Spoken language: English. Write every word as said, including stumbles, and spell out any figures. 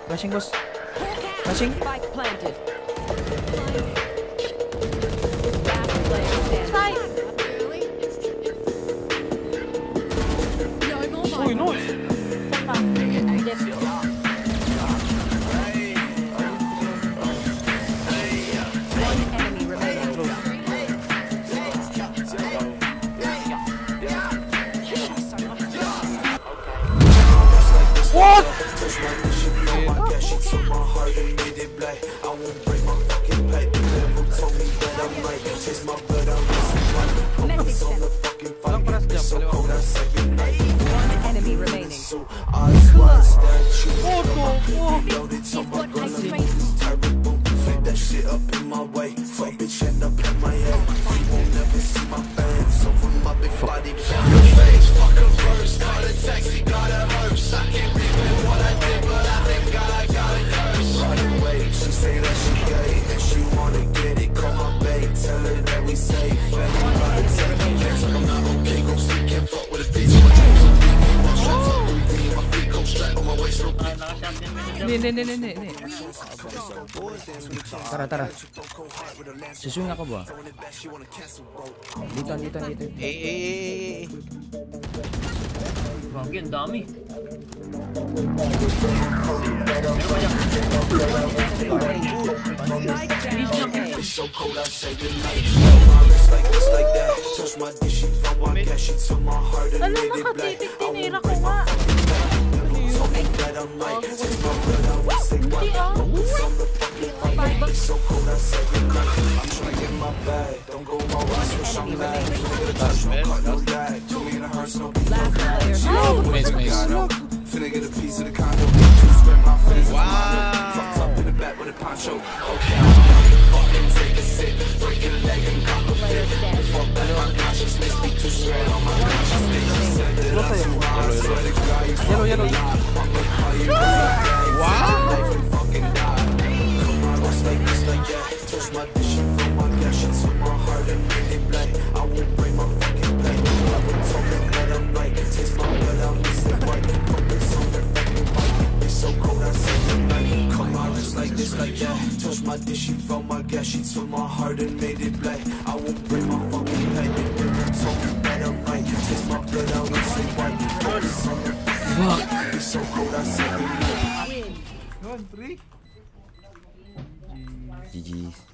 Flashing, boss. Flashing. Spike planted. Uy, no. What? Enemy remaining. Ini, ini, ini, ini, ini. Tara, tara. Susuin ako ba? Dito, dito, dito. Eh, eh, eh. Grabe, ang dami. Alam, nakatitig, tinira ko nga. Hindi ah. Maze, maze. Yellow, yellow. Wow. Touch my dish, she felt my gas, she took my heart and made it black. I won't break my fucking leg. Told me that I'm right, taste my blood, I won't say white. Fuck. It's so cold, I said we win. G G.